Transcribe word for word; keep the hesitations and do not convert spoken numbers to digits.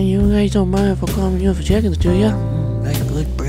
you guys don't mind if I come here for checking the studio? Like a good